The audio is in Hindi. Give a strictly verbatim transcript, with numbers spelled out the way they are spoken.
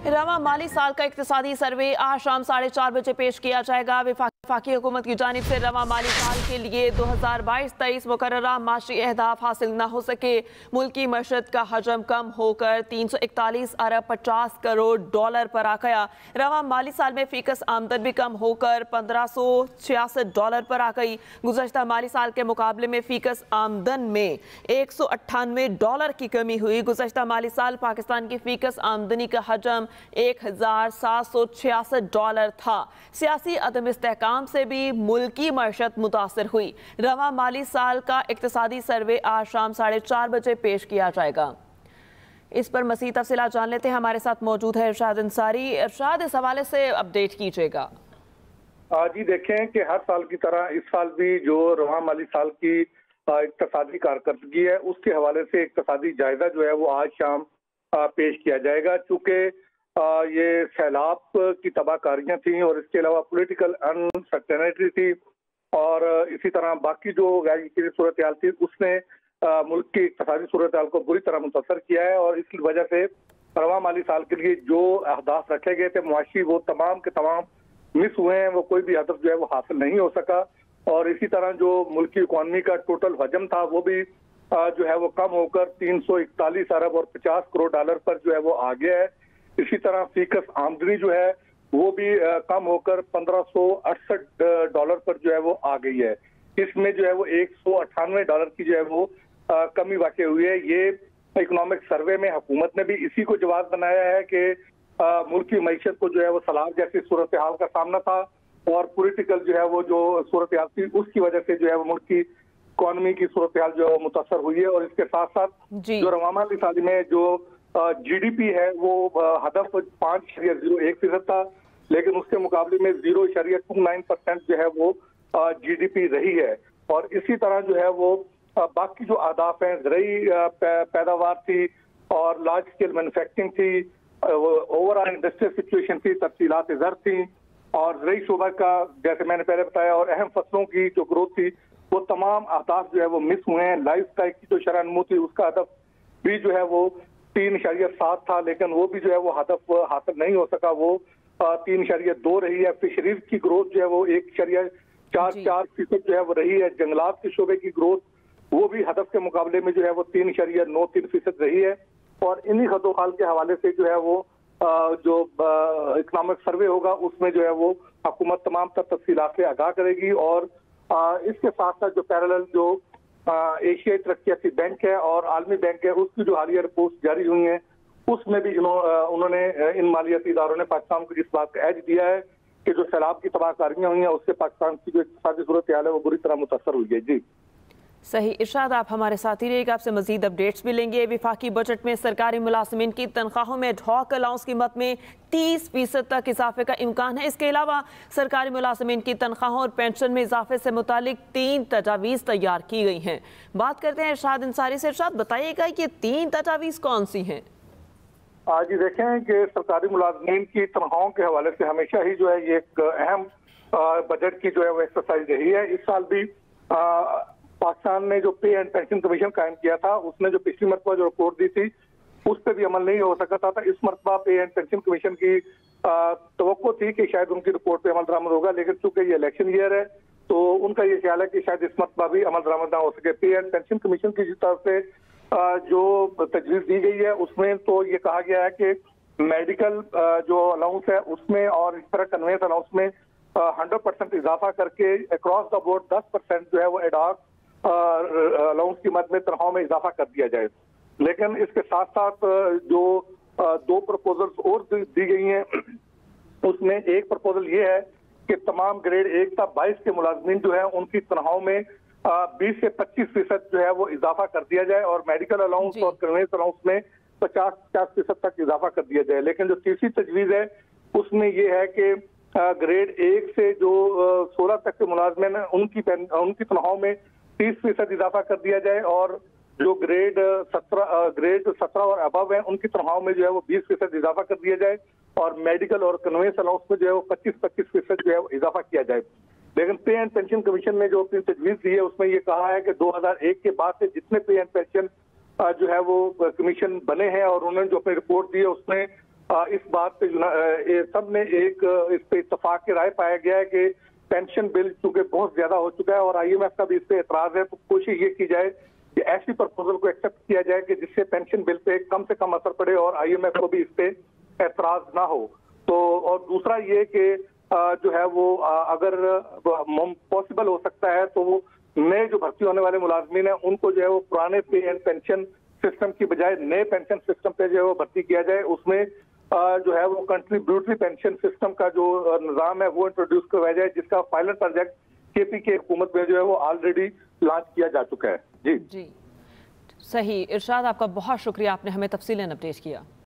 रवा माली साल का इक्तिसादी सर्वे आज शाम साढ़े चार बजे पेश किया जाएगा। वफाकी हुकूमत की जानिब से रवा माली साल के लिए दो हजार बाईस तेईस मुकर्ररा माशी अहदाफ हासिल न हो सके। मुल्की मशरत का हजम कम होकर तीन सौ इकतालीस अरब पचास करोड़ डॉलर पर आ गया। रवा माली साल में फीकस आमदन भी कम होकर पंद्रह सौ छियासठ डॉलर पर आ गई। गुज़श्ता माली साल के मुकाबले में फीकस आमदन में एक सौ अट्ठानवे डॉलर की कमी हुई। गुज़श्ता माली साल पाकिस्तान की फीकस आमदनी का हजम एक हजार सात सौ छियासठ डॉलर था। सियासी अदम इस्तेहकाम से भी मुल्की मईशत मुतासर हुई। रवा माली साल का इक्तिसादी सर्वे आज शाम साढ़े चार बजे पेश किया जाएगा। इस पर मज़ीद तफसीलात जान लेते हैं। हमारे साथ मौजूद है इरशाद अंसारी। इरशाद, इस हवाले से अपडेट कीजिएगा। जी देखें कि हर साल की तरह इस साल भी जो रवा माली साल की इक्तिसादी कारकर्दगी है उसके हवाले से इक्तिसादी जायजा जो है वो आज शाम पेश किया जाएगा। चूँकि ये सैलाब की तबाहकारियाँ थी और इसके अलावा पॉलिटिकल अनसर्टेनिटी थी और इसी तरह बाकी जो गैर यकीनी सूरत हाल थी उसने मुल्क की इक्तिसादी सूरत हाल को बुरी तरह मुतासर किया है और इस वजह से रवा माली साल के लिए जो अहदाफ रखे गए थे मुआशी वो तमाम के तमाम मिस हुए हैं। वो कोई भी हदफ जो है वो हासिल नहीं हो सका और इसी तरह जो मुल्की इकॉनमी का टोटल हजम था वो भी जो है वो कम होकर तीन सौ इकतालीस अरब और पचास करोड़ डॉलर पर जो है वो आ गया है। इसी तरह फीकस आमदनी जो है वो भी कम होकर पंद्रह सौ अड़सठ डॉलर पर जो है वो आ गई है। इसमें जो है वो एक सौ अट्ठानवे डॉलर की जो है वो आ, कमी वाक़ हुई है। ये इकोनॉमिक सर्वे में हुकूमत ने भी इसी को जवाब बनाया है कि मुल्क की मईशत को जो है वो सलाब जैसी सूरत हाल का सामना था और पॉलिटिकल जो है वो जो सूरत हाल थी उसकी वजह से जो है वो मुल्क की इकॉनमी की सूरत हाल जो है मुतासर हुई है। और इसके साथ साथ जो रवा माली साल में जो जीडीपी है वो हदफ पाँच इशारिया जीरो एक फीसद था, लेकिन उसके मुकाबले में जीरो इशारिया टू नाइन परसेंट जो है वो जीडीपी रही है। और इसी तरह जो है वो बाकी जो आदाफ हैं ज़रई पैदावार थी और लार्ज स्केल मैन्युफैक्चरिंग थी, ओवरऑल इंडस्ट्रियल सिचुएशन थी, तफसीलात ज़र थी और ज़रई शोबा का जैसे मैंने पहले बताया और अहम फसलों की जो ग्रोथ थी वो तमाम आदाफ जो है वो मिस हुए हैं। लाइफ स्टाइल की जो शरह नमू थी उसका हदफ भी जो है वो तीन इशारिया सात था, लेकिन वो भी जो है वो हदफ हासिल नहीं हो सका। वो तीन इशारिया दो रही है। फिशरीज की ग्रोथ जो है वो एक इशारिया चार चार फीसद जो है वो रही है। जंगलात के शोबे की ग्रोथ वो भी हदफ के मुकाबले में जो है वो तीन इशारिया नौ तीन फीसद रही है। और इन्हीं खदोखाल के हवाले से जो है वो जो इकनॉमिक सर्वे होगा उसमें जो है वो हुकूमत तमाम तर तफसीलात से आगाह करेगी। और इसके साथ साथ जो पैरेलल जो एशियाई तरक्याती बैंक है और आलमी बैंक है उसकी जो हालिया रिपोर्ट जारी हुई है उसमें भी उन्होंने इन मालियाती इदारों ने पाकिस्तान को इस बात का एज दिया है कि जो सैलाब की तबाहकारियां हुई हैं उससे पाकिस्तान की जो इक़्तिसादी सूरत हाल है वो बुरी तरह मुतासर हुई है। जी सही। इरशाद, आप हमारे साथ ही रहिएगा, आपसे मजीद अपडेट्स भी लेंगे। वफाकी बजट में सरकारी मुलाजमीन की तनख्वाहों में ढौक अलाउंस कीमत में तीस फीसद तक इजाफे का इम्कान है। इसके अलावा सरकारी मुलाजमीन की तनख्वाहों और पेंशन में इजाफे से मुतालिक तीन तजावीज़ तैयार की गई हैं। बात करते हैं इरशाद अंसारी से। इरशाद, बताइएगा कि तीन तजावीज़ कौन सी हैं? आज ही देखें कि सरकारी मुलाजमीन की तनख्वाहों के हवाले से हमेशा ही जो है ये एक अहम बजट की जो है वो एक्सरसाइज रही है। इस साल भी आ, पाकिस्तान ने जो पे एंड पेंशन कमीशन कायम किया था उसने जो पिछली मरतबा जो रिपोर्ट दी थी उस पर भी अमल नहीं हो सका था। इस मरतबा पे एंड पेंशन कमीशन की तवक्को थी कि शायद उनकी रिपोर्ट पे अमल दरामद होगा, लेकिन चूंकि ये इलेक्शन ईयर है तो उनका ये ख्याल है कि शायद इस मरतबा भी अमल दरामद ना हो सके। पे एंड पेंशन कमीशन की तरफ से जो तजवीज़ दी गई है उसमें तो ये कहा गया है कि मेडिकल जो अलाउंस है उसमें और इस तरह कन्वेंस अलाउंस में हंड्रेड परसेंट इजाफा करके अक्रॉस द बोर्ड दस परसेंट जो है वो एडॉक अलाउंस की मद में तनख्वाह में इजाफा कर दिया जाए। लेकिन इसके साथ साथ जो दो प्रपोजल्स और दी गई हैं उसमें एक प्रपोजल ये है कि तमाम ग्रेड एक तक बाईस के मुलाजमीन जो है उनकी तनख्वाहों में बीस से पच्चीस फीसद जो है वो इजाफा कर दिया जाए और मेडिकल अलाउंस और कन्वेंस अलाउंस में पचास पचास फीसद तक इजाफा कर दिया जाए। लेकिन जो तीसरी तजवीज़ है उसमें ये है कि ग्रेड एक से जो सोलह तक के मुलाजमीन उनकी उनकी तनख्वाहों में तीस फीसद इजाफा कर दिया जाए और जो ग्रेड सत्रह ग्रेड सत्रह और अबव है उनकी तनख्वाहों में जो है वो बीस फीसद इजाफा कर दिया जाए और मेडिकल और कन्वेंस अलाउंस में जो है वो पच्चीस पच्चीस फीसद जो है वो इजाफा किया जाए। लेकिन पे एंड पेंशन कमीशन ने जो अपनी तजवीज़ दी है उसमें ये कहा है कि दो हजार एक के बाद से जितने पे एंड पेंशन जो है वो कमीशन बने हैं और उन्होंने जो अपनी रिपोर्ट दी है उसमें इस बात पे सब ने एक इस पे इत्तेफाक की राय पाया गया है कि पेंशन बिल चूंकि बहुत ज्यादा हो चुका है और आईएमएफ का भी इस पे एतराज है, तो कोशिश ये की जाए कि ऐसी प्रपोजल को एक्सेप्ट किया जाए कि जिससे पेंशन बिल पे कम से कम असर पड़े और आईएमएफ को भी इस पे एतराज ना हो। तो और दूसरा ये कि जो है वो अगर पॉसिबल हो सकता है तो वो नए जो भर्ती होने वाले मुलाजमीन है उनको जो है वो पुराने पे एंड पेंशन सिस्टम की बजाय नए पेंशन सिस्टम पे जो है वो भर्ती किया जाए। उसमें जो है वो कंट्रीब्यूटरी पेंशन सिस्टम का जो निजाम है वो इंट्रोड्यूस करवाया जाए, जिसका पायलट प्रोजेक्ट केपी के हुकूमत में जो है वो ऑलरेडी लॉन्च किया जा चुका है। जी जी सही इरशाद, आपका बहुत शुक्रिया, आपने हमें तफसीलन अपडेट किया।